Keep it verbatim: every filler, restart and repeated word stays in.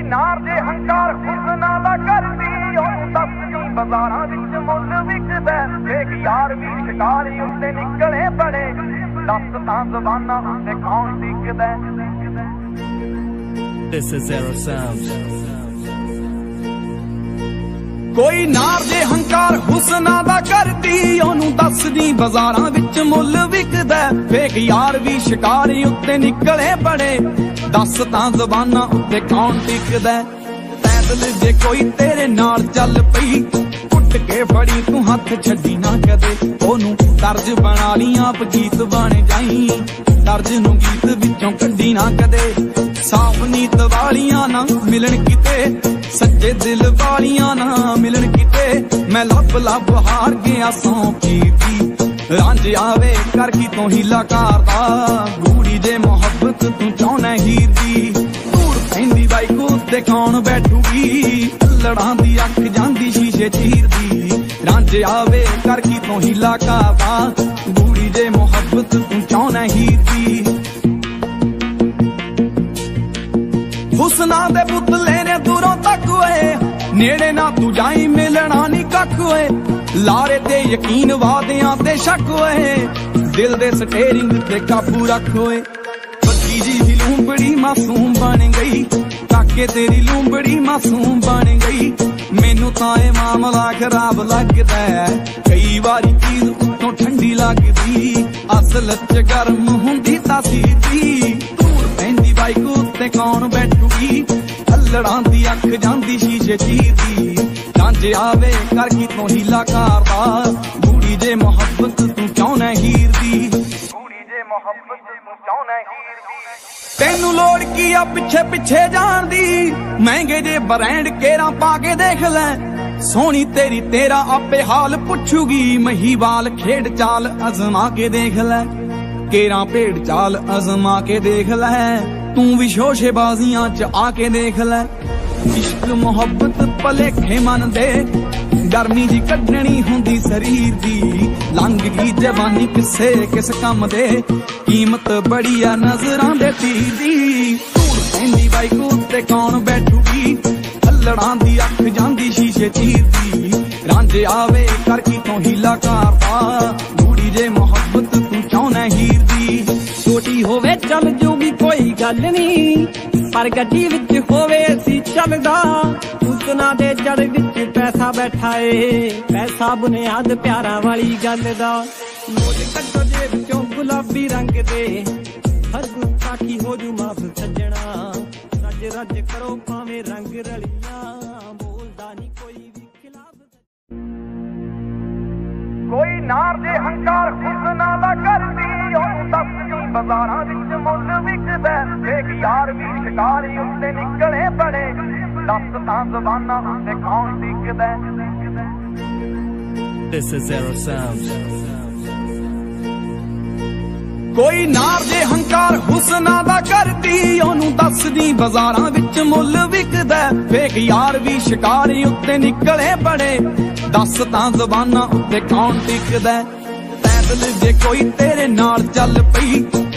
नार जे हंकार हुस्ना दा करदी ओनू दसदी बाजारां विच मुੱਲ विकदा एक यार भी शिकारी उत्ते निकले बड़े दस तां ज़बानां उत्ते कौन टिकदा। This is Zero Sound। कोई नार जे हंकार हुस्ना दा करदी ओनू दसदी बाजारां विच मुੱਲ विकदा फेक यार भी शिकारी उत्ते निकले बड़े दस तां ज़बानां उत्ते कौन टिकदा। पैदल जे कोई तेरे नाल चल पई उठ के फड़ी तू हथ छड्डी ना कदे ओनू तर्ज बना ली आप गीत बन जाई तर्ज नू गीत विचों कड्डी ना कदे। साफ नीत वालियां ना मिलन किते सच्चे दिल वालियां ना मिलन किते मैं लब लब हार गया सौ पीती रांझ आवे कर की तो हीला करदा गूड़ी जे मोहब्बत तू चाहना हीर दी दूर पैंदी बाइक उत्ते कौन बैठूगी लड़ां दी अख जांदी शीशे चीर दी रांझ आवे कर की तो हीला करदा गूड़ी जे मोहब्बत तू चाहना हीर दी। हुस्ना दे पुतले ने दूरों तक होए नेड़े ना तू जाई मिलना नी कख होए लारे ते यकीन वादियां ते शक होए दिल दे स्टेरिंग ते काबू रख होए। बच्ची जी भी लूंबड़ी मासूम बन गई काके तेरी लूंबड़ी मासूम बन गई मैनू तां ए मामला खराब लगदा कई बारी चीज उत्तों ठंडी लगदी असल च गर्म हुंदी तासीर दी दूर पैंदी बाइक उत्ते कौन बैठूगी लड़ां दी अख जांदी शीशे चीर दी रांझ आवे कर की तो हीला करदा गूड़ी जे मोहब्बत तू चाहना हीर दी गूड़ी जे मोहब्बत तू चाहना हीर दी। तेनू लोड़ की आ पिछे पिछे जान दी महंगे जे ब्रांड केरा पा के देख ले सोनी तेरी तेरा आपे हाल पुछूगी महीवाल खेड चाल अजमा के देख ले केरा भेड़ चाल अजमा के देख ले तू भी शोशेबाजियां च आके देख ले। इश्क मोहब्बत भलेखे मन दे गर्मी जी कड्डनी हुंदी शरीर दी लंघ गई जवानी किसे किस कम दे कीमत बड़ी आ नजरां दे तीर दी धूड़ पैंदी बाइक उत्ते कौन बैठूगी लड़ां दी अख जांदी शीशे चीर दी रांझ आवे कर की तो हीला करदा गूड़ी जे मोहब्बत तू चाहना हीर दी। छोटी होवे चल जूगी कोई गल नी पर गड्डी विच होवे सी चलदा हुस्ना दे जड़ विच पैसा बैठा ए पैसा बुनियाद प्यारा वाली गल दा। मोज कड्डो जे विचों गुलाबी रंग दे हर गुस्ताखी हो जू माफ सजना रज रज करो भावें रंग रलियां बोलदा नी कोई भी खिलाफ। कोई नार जे हंकार हुस्ना दा करदी ओनू दसदी बाजारां विच मुੱਲ विकदा एक यार भी शिकारी उत्ते निकले बड़े दस तां ज़बानां उत्ते कौन टिकदा। This is Zero Sound। कोई नार जे हंकार हुस्ना दा करदी ओनू दसदी बाजारां विच मुੱਲ विकदा फेक यार भी शिकारी उत्ते निकले बड़े दस तां ज़बानां उत्ते कौन टिकदा। पैदल जे कोई तेरे नाल चल पई